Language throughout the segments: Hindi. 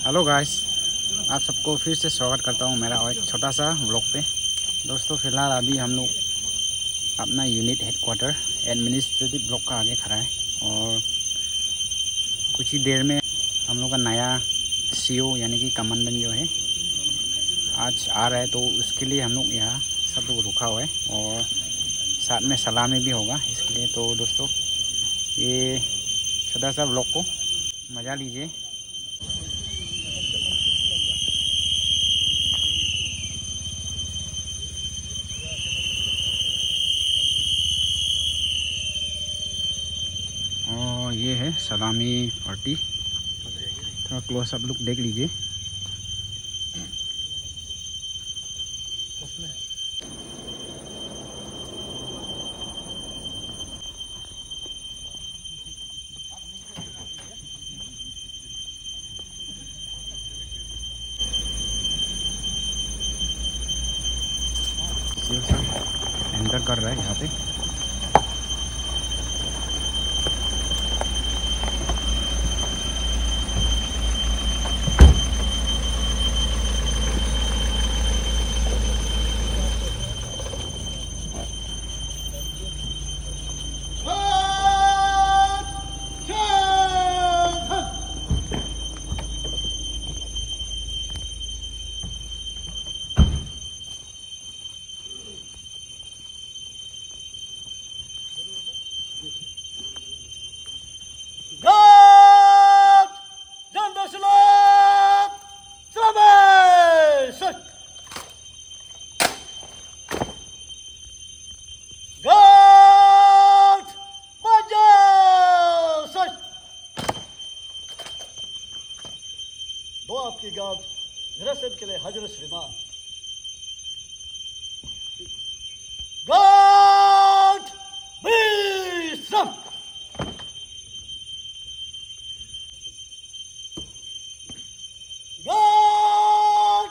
हेलो गाइस, आप सबको फिर से स्वागत करता हूं मेरा एक छोटा सा व्लॉग पे। दोस्तों फिलहाल अभी हम लोग अपना यूनिट हेडक्वार्टर एडमिनिस्ट्रेटिव ब्लॉक का आगे खड़ा है और कुछ ही देर में हम लोग का नया सीओ यानी कि कमांडेंट जो है आज आ रहा है, तो उसके लिए हम लोग यहाँ सब लोग रुका हुआ है और साथ में सलामी भी होगा इसके लिए। तो दोस्तों ये छोटा सा व्लॉग को मज़ा लीजिए। और ये है सलामी पार्टी, थोड़ा क्लोज आप लोग देख लीजिए। एंटर कर रहा है यहाँ पे। दो आपकी गार्ड निरसन के लिए हजरत श्रीमान। गार्ड विश्राम। गार्ड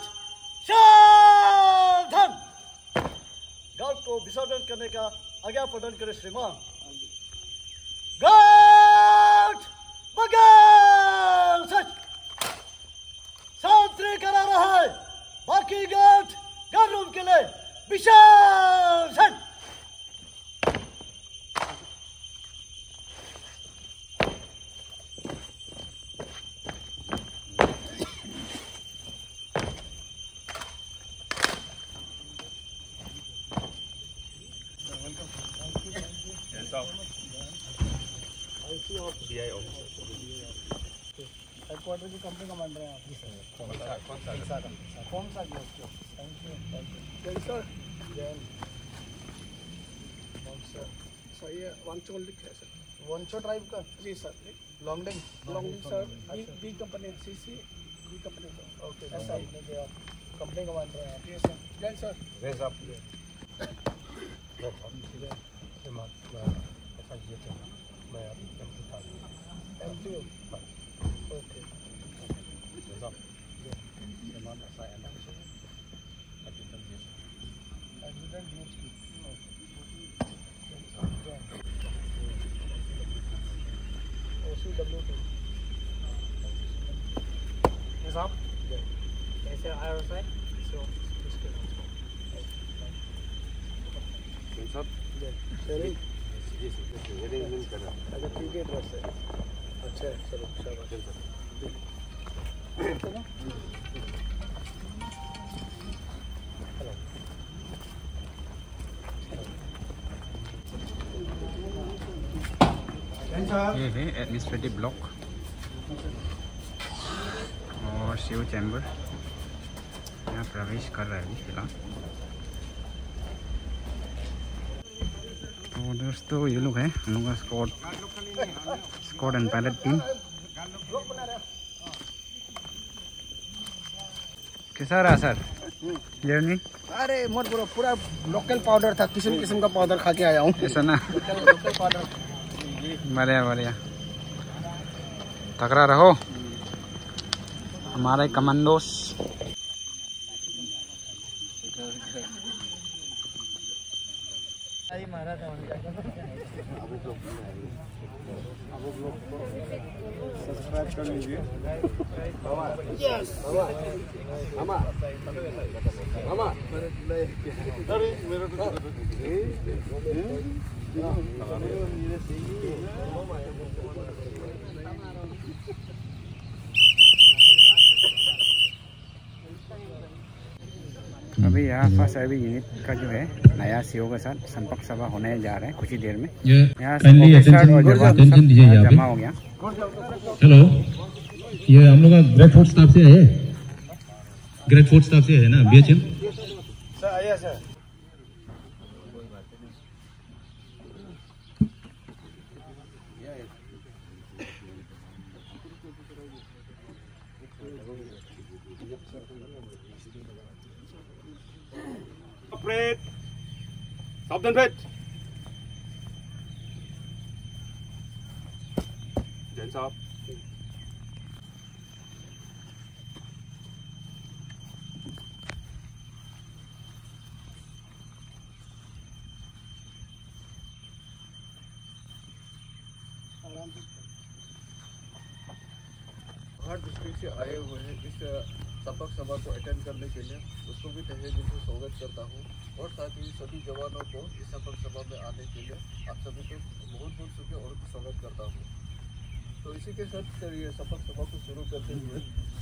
सावधान। गार्ड को विसर्जन करने का आज्ञा प्रदान करे श्रीमान। गार्ड बगल सच शांति करा रहा है। बाकी गार्ड रूम के लिए विसर्जन। हेडक्वार्टर की कंपनी कमांडर हैं आप? कौन सा thank you Jai sir. Jain sir, ये वंचो लिखा है सर। वंचो ट्राइब का? जी sir. Longding sir, B company CC B company sir. Okay ऐसा ही कंपनी कमांडर हैं आप? जी सर। जैन सर। रेज आप मैं आपकी ओके साहब कैसे आया साहब? अच्छा ठीक है, ड्रेस है। अच्छा चलो शाबाश। ये है एडमिनिस्ट्रेटिव ब्लॉक और सीओ चैम्बर यहाँ प्रवेश कर रहा है अभी फिलहाल। तो दोस्तों ये लोग हैं हम लोग का स्क्वाड एंड पायलट टीम। कैसा रहा सर जर्नी? अरे मत बोलो, पूरा लोकल पाउडर था, किस्म किस्म का पाउडर खा के आया हूँ। ऐसा ना? Local powder. बढ़िया बढ़िया, तगड़ा रहो हमारे कमांडोस। सब्सक्राइब कर लीजिए। अभी यहाँ फर्स्ट सर्विस यूनिट का जो है नया सीओ के साथ संपर्क सभा होने जा रहे हैं कुछ ही देर में। यहाँ जमा हो गया। हेलो, ये हम लोग का ग्रेट फोर्ट स्टाफ से है, ग्रेट फोर्ट स्टाफ से है ना BHM सर आइए सर। सावधान बैठ। जैन साहब हर डिस्ट्रिक्ट से आए हुए हैं इस संपर्क सभा को अटेंड करने के लिए, उसको भी तहे दिल से स्वागत करता हूँ। और साथ ही सभी जवानों को इस संपर्क सभा में आने के लिए आप सभी को बहुत बहुत शुक्रिया और स्वागत करता हूँ। तो इसी के साथ ये संपर्क सभा को शुरू करते हुए,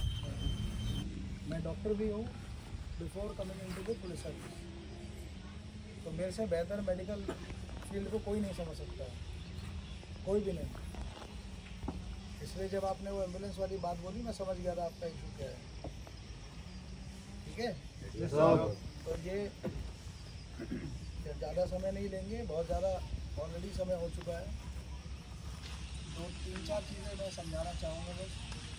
मैं डॉक्टर भी हूँ before coming into the police service, तो मेरे से बेहतर मेडिकल फील्ड को कोई नहीं समझ सकता है, कोई भी नहीं। इसलिए जब आपने वो एम्बुलेंस वाली बात बोली मैं समझ गया था आपका इशू क्या है। ठीक है, तो ये ज़्यादा समय नहीं लेंगे, बहुत ज़्यादा ऑलरेडी समय हो चुका है। तो 3-4 चीज़ें मैं समझाना चाहूँगा बस।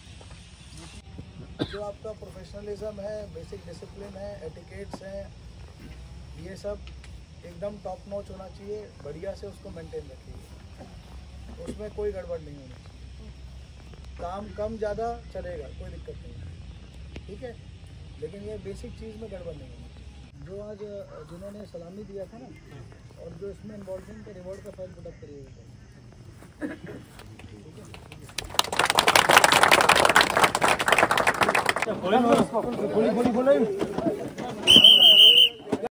जो आपका प्रोफेशनलिज्म है, बेसिक डिसिप्लिन है, एटिकेट्स हैं, ये सब एकदम टॉप नॉच होना चाहिए, बढ़िया से उसको मेंटेन रखिए, उसमें कोई गड़बड़ नहीं होनी चाहिए। काम कम ज़्यादा चलेगा, कोई दिक्कत नहीं है, ठीक है, लेकिन ये बेसिक चीज़ में गड़बड़ नहीं होनी चाहिए। जो आज जिन्होंने सलामी दिया था ना, और जो इसमें इन्वॉल्वमेंट के रिवॉर्ड का फाइल पुटअप करिएगा।